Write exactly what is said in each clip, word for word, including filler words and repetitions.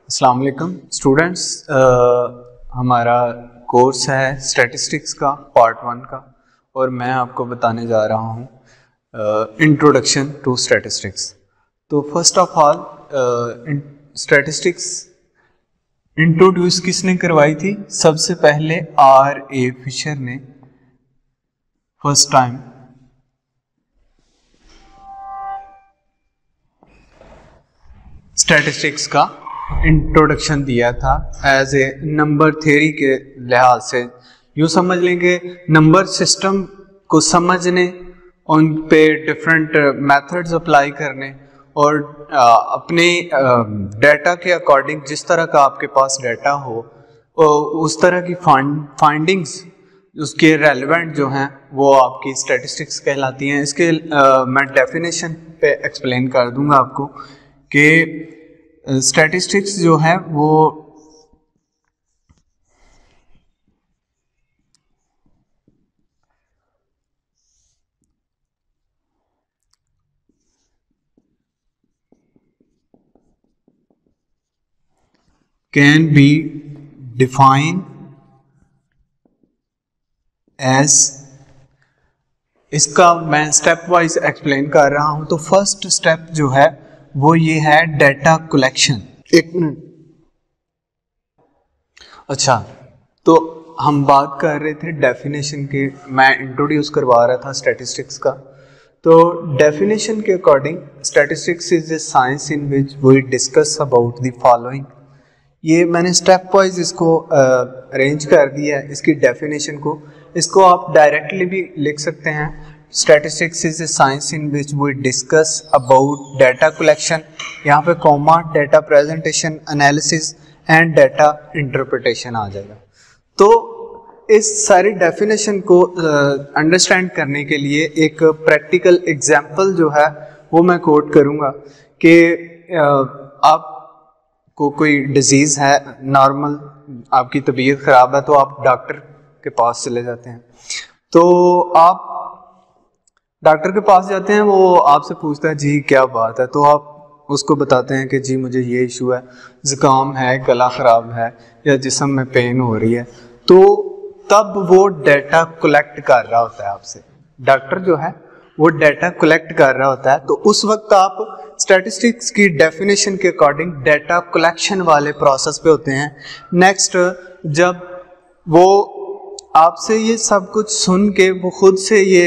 अस्सलाम वालेकुम स्टूडेंट्स, हमारा कोर्स है स्टैटिस्टिक्स का पार्ट वन का और मैं आपको बताने जा रहा हूँ इंट्रोडक्शन टू स्टैटिस्टिक्स। तो first of all statistics introduce किसने करवाई थी? सबसे पहले आर ए फिशर ने फर्स्ट टाइम स्टैटिस्टिक्स का इंट्रोडक्शन दिया था एज ए नंबर थ्योरी के लिहाज से। यूँ समझ लेंगे नंबर सिस्टम को समझने, उन पे डिफरेंट मेथड्स अप्लाई करने और आ, अपने डाटा के अकॉर्डिंग जिस तरह का आपके पास डाटा हो उस तरह की फाइंडिंग्स उसके रेलेवेंट जो हैं वो आपकी स्टैटिस्टिक्स कहलाती हैं। इसके आ, मैं डेफिनेशन पे एक्सप्लेन कर दूंगा आपको कि स्टैटिस्टिक्स जो है वो कैन बी डिफाइन एज, इसका मैं स्टेप वाइज एक्सप्लेन कर रहा हूं। तो फर्स्ट स्टेप जो है वो ये है डाटा कलेक्शन। एक मिनट, अच्छा तो हम बात कर रहे थे डेफिनेशन के, मैं इंट्रोड्यूस करवा रहा था स्टैटिस्टिक्स का। तो डेफिनेशन के according statistics is a science in which we discuss about the following. ये मैंने स्टेप वाइज इसको अरेंज uh, कर दिया है इसकी डेफिनेशन को। इसको आप डायरेक्टली भी लिख सकते हैं। Statistics is a science in which we discuss about data collection, यहाँ पे comma, data presentation, analysis and data interpretation आ जाएगा। तो इस सारी डेफिनेशन को अंडरस्टैंड uh, करने के लिए एक प्रैक्टिकल एग्जांपल जो है वो मैं कोट करूँगा कि uh, आप को कोई डिजीज़ है, नॉर्मल आपकी तबीयत ख़राब है तो आप डॉक्टर के पास चले जाते हैं। तो आप डॉक्टर के पास जाते हैं, वो आपसे पूछता है जी क्या बात है, तो आप उसको बताते हैं कि जी मुझे ये इशू है, ज़ुकाम है, गला ख़राब है या जिस्म में पेन हो रही है। तो तब वो डाटा कलेक्ट कर रहा होता है आपसे, डॉक्टर जो है वो डाटा कलेक्ट कर रहा होता है। तो उस वक्त आप स्टैटिस्टिक्स की डेफिनेशन के अकॉर्डिंग डाटा कलेक्शन वाले प्रोसेस पे होते हैं। नेक्स्ट, जब वो आपसे ये सब कुछ सुन के वो खुद से ये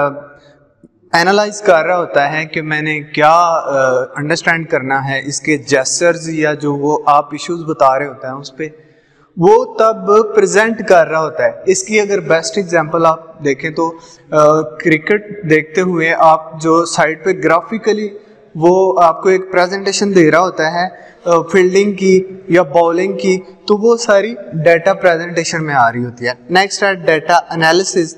एनालाइज कर रहा होता है कि मैंने क्या अंडरस्टैंड uh, करना है, इसके जेस्चर्स या जो वो आप इश्यूज बता रहे होते हैं उस पर वो तब प्रेजेंट कर रहा होता है। इसकी अगर बेस्ट एग्जांपल आप देखें तो क्रिकेट देखते हुए आप जो साइड पे ग्राफिकली वो आपको एक प्रेजेंटेशन दे रहा होता है फील्डिंग की या बॉलिंग की, तो वो सारी डाटा प्रेजेंटेशन में आ रही होती है। नेक्स्ट है डाटा एनालिसिस।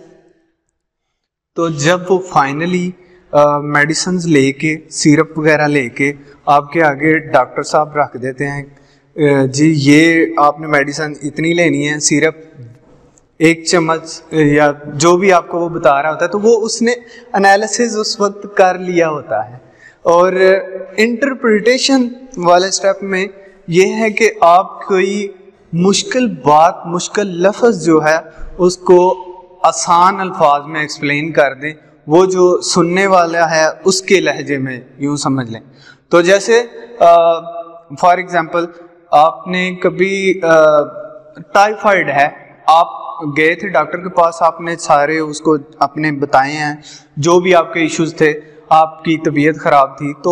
तो जब वो फाइनली मेडिसिन लेके, सिरप वगैरह लेके आपके आगे डॉक्टर साहब रख देते हैं, जी ये आपने मेडिसिन इतनी लेनी है, सिरप एक चम्मच या जो भी आपको वो बता रहा होता है, तो वो उसने एनालिसिस उस वक्त कर लिया होता है। और इंटरप्रिटेशन वाले स्टेप में ये है कि आप कोई मुश्किल बात, मुश्किल लफ्ज़ जो है उसको आसान अल्फाज में एक्सप्लेन कर दें, वो जो सुनने वाला है उसके लहजे में, यूँ समझ लें। तो जैसे फॉर एग्ज़ाम्पल आपने कभी टाइफाइड है, आप गए थे डॉक्टर के पास, आपने सारे उसको अपने बताए हैं जो भी आपके इश्यूज थे, आपकी तबीयत ख़राब थी, तो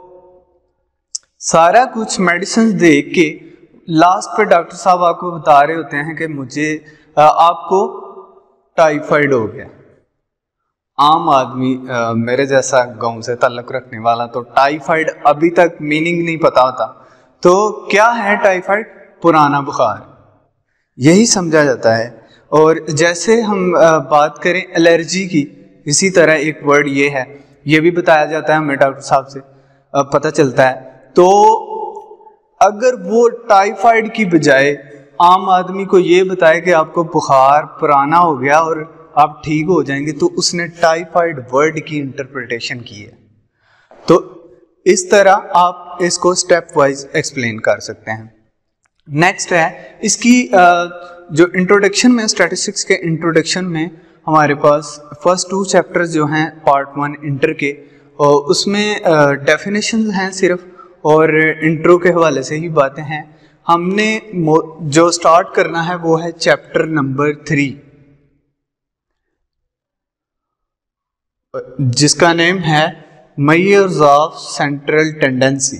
सारा कुछ मेडिसिन देख के लास्ट पे डॉक्टर साहब आपको बता रहे होते हैं कि मुझे आपको टाइफाइड हो गया। आम आदमी आ, मेरे जैसा गांव से ताल्लुक़ रखने वाला तो टाइफाइड अभी तक मीनिंग नहीं पता होता। तो क्या है टाइफाइड? पुराना बुखार, यही समझा जाता है। और जैसे हम बात करें एलर्जी की, इसी तरह एक वर्ड ये है, ये भी बताया जाता है हमें, डॉक्टर साहब से पता चलता है। तो अगर वो टाइफाइड की बजाय आम आदमी को ये बताए कि आपको बुखार पुराना हो गया और आप ठीक हो जाएंगे, तो उसने टाइफाइड वर्ड की इंटरप्रिटेशन की है। तो इस तरह आप इसको स्टेप वाइज एक्सप्लेन कर सकते हैं। नेक्स्ट है इसकी जो इंट्रोडक्शन में, स्टैटिस्टिक्स के इंट्रोडक्शन में हमारे पास फर्स्ट टू चैप्टर्स जो हैं पार्ट वन इंटर के, और उसमें डेफिनेशंस हैं सिर्फ, और इंट्रो के हवाले से ही बातें हैं। हमने जो स्टार्ट करना है वो है चैप्टर नंबर थ्री, जिसका नेम है मेजर्स ऑफ सेंट्रल टेंडेंसी।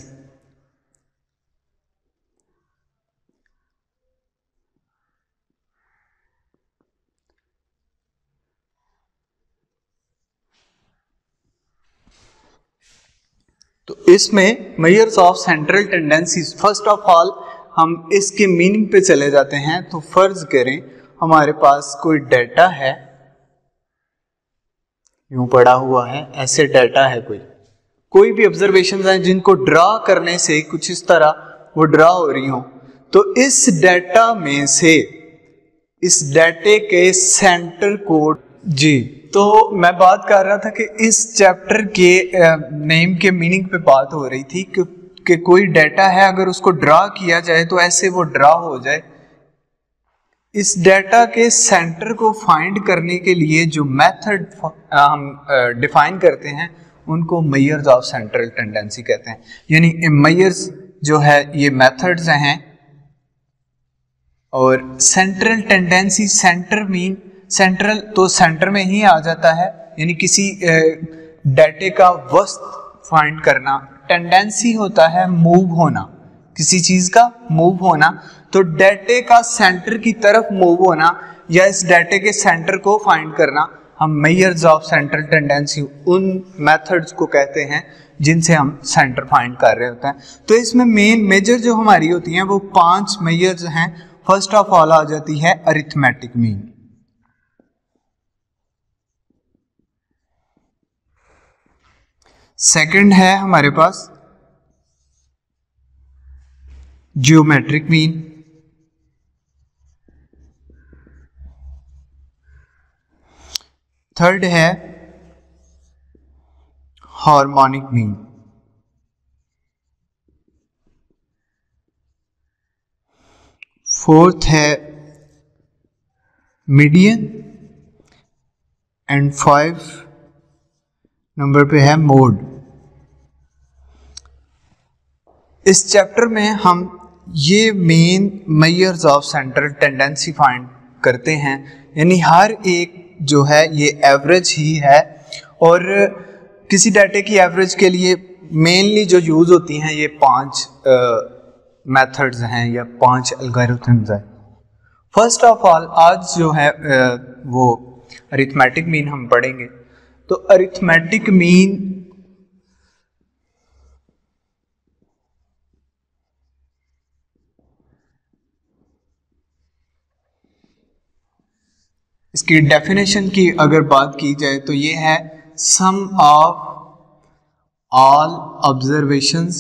तो इसमें measures of central tendencies, first of all हम इसके मीनिंग पे चले जाते हैं। तो फर्ज करें हमारे पास कोई डाटा है, यूं पड़ा हुआ है, ऐसे डाटा है, कोई कोई भी ऑब्जर्वेशंस हैं जिनको ड्रा करने से कुछ इस तरह वो ड्रा हो रही हो, तो इस डाटा में से, इस डाटे के सेंटर को, जी तो मैं बात कर रहा था कि इस चैप्टर के नेम के मीनिंग पे बात हो रही थी कि, कि कोई डाटा है, अगर उसको ड्रा किया जाए तो ऐसे वो ड्रा हो जाए। इस डाटा के सेंटर को फाइंड करने के लिए जो मेथड हम डिफाइन करते हैं उनको मेजर्स ऑफ सेंट्रल टेंडेंसी कहते हैं। यानी मेजर्स जो है ये मेथड्स हैं, और central tendency, center mean central तो सेंटर में ही आ जाता है, यानी किसी डाटे का वस्त फाइंड करना। टेंडेंसी होता है मूव होना, किसी चीज का मूव होना, तो डाटे का सेंटर की तरफ मूव होना या इस डाटे के सेंटर को फाइंड करना, हम मेजर्स ऑफ सेंट्रल टेंडेंसी उन मेथड्स को कहते हैं जिनसे हम सेंटर फाइंड कर रहे होते हैं। तो इसमें मेन मेजर जो हमारी होती हैं वो पांच मेजर्स हैं। फर्स्ट ऑफ ऑल आ जाती है अरिथमेटिक मीन, सेकंड है हमारे पास जियोमेट्रिक मीन, थर्ड है हार्मोनिक मीन, फोर्थ है मीडियन, एंड फाइव नंबर पे है मोड। इस चैप्टर में हम ये main measures of central tendency find करते हैं, यानी हर एक जो है ये एवरेज ही है, और किसी डाटे की एवरेज के लिए मेनली जो यूज होती हैं ये पांच मेथड्स हैं या पांच एल्गोरिथम्स हैं। फर्स्ट ऑफ ऑल आज जो है uh, वो अरिथमेटिक मीन हम पढ़ेंगे। तो अरिथमेटिक मीन इसकी डेफिनेशन की अगर बात की जाए तो ये है sum of all observations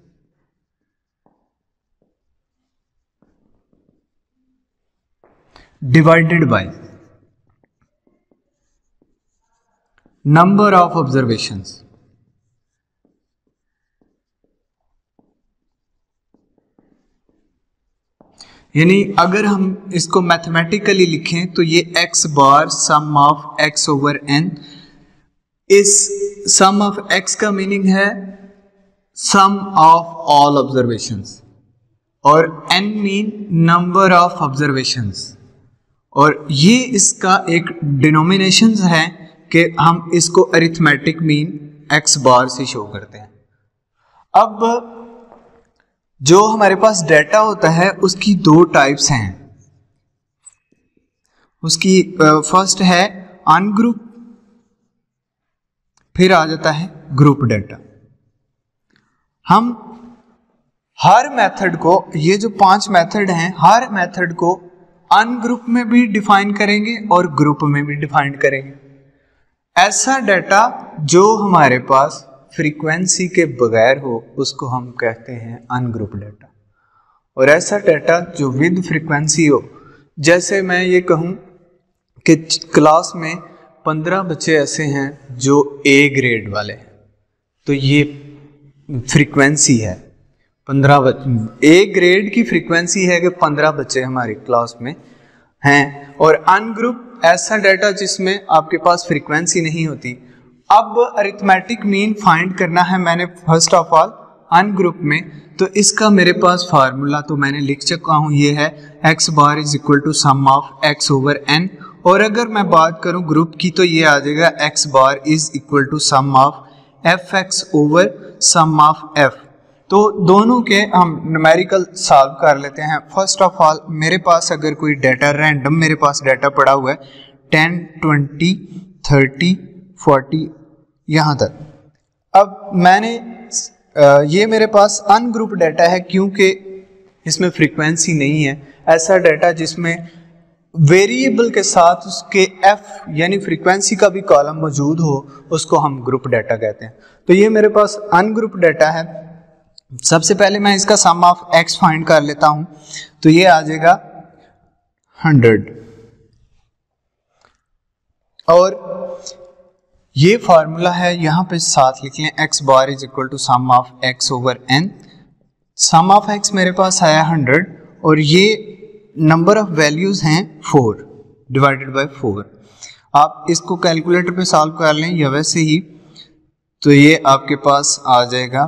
divided by number of observations. यानी अगर हम इसको मैथमेटिकली लिखें तो ये x bar sum of x over n, इस सम ऑफ x का मीनिंग है सम ऑफ ऑल ऑब्जर्वेशंस, और n mean number of observations, और ये इसका एक डिनोमिनेशंस है कि हम इसको अरिथमेटिक मीन x बार से शो करते हैं। अब जो हमारे पास डाटा होता है उसकी दो टाइप्स हैं। उसकी फर्स्ट है अनग्रुप, फिर आ जाता है ग्रुप डाटा। हम हर मेथड को, ये जो पांच मेथड हैं, हर मेथड को अनग्रुप में भी डिफाइन करेंगे और ग्रुप में भी डिफाइन करेंगे। ऐसा डाटा जो हमारे पास फ्रीक्वेंसी के बगैर हो उसको हम कहते हैं अनग्रुप डाटा, और ऐसा डाटा जो विद फ्रीक्वेंसी हो, जैसे मैं ये कहूँ कि क्लास में पंद्रह बच्चे ऐसे हैं जो ए ग्रेड वाले हैं, तो ये फ्रीक्वेंसी है। पंद्रह बच्चे, ए ग्रेड की फ्रीक्वेंसी है कि पंद्रह बच्चे हमारी क्लास में हैं, और अनग्रुप ऐसा डाटा जिसमें आपके पास फ्रीक्वेंसी नहीं होती। अब अरिथमेटिक मीन फाइंड करना है मैंने फर्स्ट ऑफ ऑल अनग्रुप में, तो इसका मेरे पास फार्मूला तो मैंने लिख चुका हूँ, ये है x bar is equal to sum of x over n, और अगर मैं बात करूँ ग्रुप की तो ये आ जाएगा x bar is equal to sum of f x over sum of f. तो दोनों के हम न्यूमेरिकल सॉल्व कर लेते हैं। फर्स्ट ऑफ ऑल मेरे पास अगर कोई डाटा रैंडम मेरे पास डाटा पड़ा हुआ है टेन ट्वेंटी थर्टी फोर्टी यहाँ तक, अब मैंने ये मेरे पास अनग्रुप डाटा है क्योंकि इसमें फ्रीक्वेंसी नहीं है। ऐसा डाटा जिसमें वेरिएबल के साथ उसके एफ यानी फ्रीक्वेंसी का भी कॉलम मौजूद हो उसको हम ग्रुप डाटा कहते हैं। तो ये मेरे पास अनग्रुप डाटा है। सबसे पहले मैं इसका सम ऑफ एक्स फाइंड कर लेता हूं, तो ये आ जाएगा हंड्रेड, और ये फार्मूला है यहाँ पे साथ लिख लें, x bar is equal to sum of x over n. Sum of x मेरे पास आया हंड्रेड और ये नंबर ऑफ वैल्यूज हैं फोर डिवाइडेड बाय फोर। आप इसको कैलकुलेटर पे सॉल्व कर लें या वैसे ही, तो ये आपके पास आ जाएगा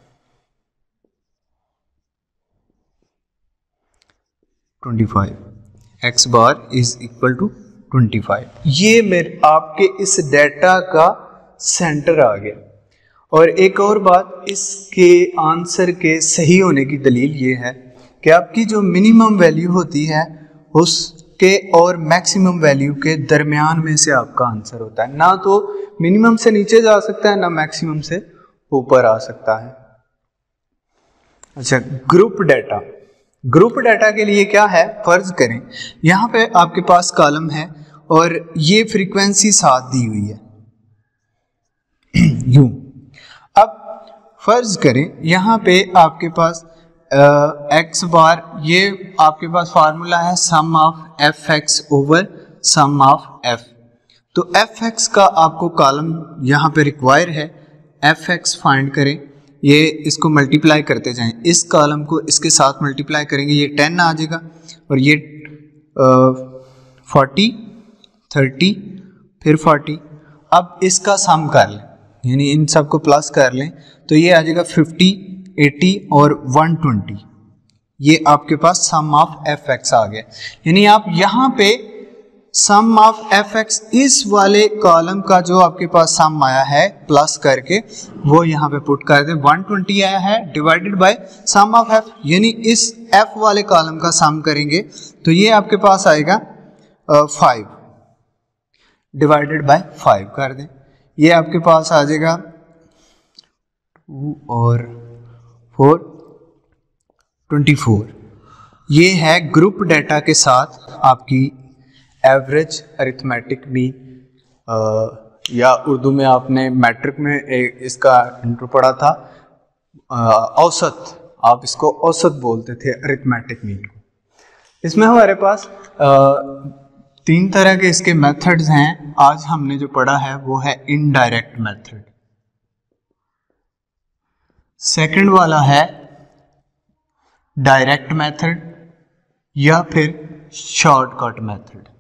twenty five. X bar is equal to twenty five. ये मेरे आपके इस डेटा का सेंटर आ गया। और एक और बात, इसके आंसर के सही होने की दलील ये है कि आपकी जो मिनिमम वैल्यू होती है उसके और मैक्सिमम वैल्यू के दरमियान में से आपका आंसर होता है। ना तो मिनिमम से नीचे जा सकता है ना मैक्सिमम से ऊपर आ सकता है। अच्छा, ग्रुप डाटा। ग्रुप डाटा के लिए क्या है, फर्ज करें यहाँ पे आपके पास कॉलम है और ये फ्रीक्वेंसी साथ दी हुई है यूं। अब फर्ज करें यहाँ पे आपके पास एक्स uh, बार, ये आपके पास फार्मूला है sum of f x over sum of f. तो एफ एक्स का आपको कॉलम यहाँ पे रिक्वायर है, एफ एक्स फाइंड करें, ये इसको मल्टीप्लाई करते जाएं, इस कॉलम को इसके साथ मल्टीप्लाई करेंगे, ये टेन आ जाएगा और ये फोर्टी थर्टी फिर फोर्टी। अब इसका सम कर लें, यानी इन सब को प्लस कर लें, तो ये आ जाएगा फिफ्टी एटी और वन ट्वेंटी। ये आपके पास सम ऑफ एफ एक्स आ गया। यानी आप यहाँ पे सम ऑफ एफ एक्स इस वाले कॉलम का जो आपके पास सम आया है प्लस करके वो यहाँ पे पुट कर दें। वन ट्वेंटी आया है divided by sum of f, यानी इस एफ वाले कॉलम का सम करेंगे तो ये आपके पास आएगा फाइव डिवाइडेड बाय फाइव कर दें, ये आपके पास आ जाएगा टू और फोर ट्वेंटी फोर। ये है ग्रुप डाटा के साथ आपकी एवरेज अरिथमेटिक मीन, या उर्दू में आपने मैट्रिक में एक इसका इंट्रो पढ़ा था औसत, आप इसको औसत बोलते थे अरिथमेटिक मीन को। इसमें हमारे पास आ, तीन तरह के इसके मेथड्स हैं। आज हमने जो पढ़ा है वो है इनडायरेक्ट मेथड, सेकंड वाला है डायरेक्ट मेथड या फिर शॉर्टकट मेथड,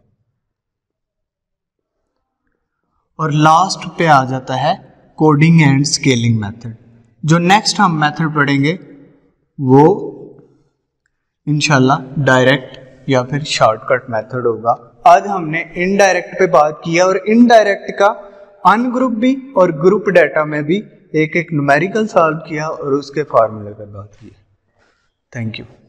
और लास्ट पे आ जाता है कोडिंग एंड स्केलिंग मेथड। जो नेक्स्ट हम मेथड पढ़ेंगे वो इंशाल्लाह डायरेक्ट या फिर शॉर्टकट मेथड होगा। आज हमने इनडायरेक्ट पे बात किया और इनडायरेक्ट का अनग्रुप भी और ग्रुप डाटा में भी एक एक न्यूमेरिकल सॉल्व किया और उसके फार्मूले पर बात की। Thank you.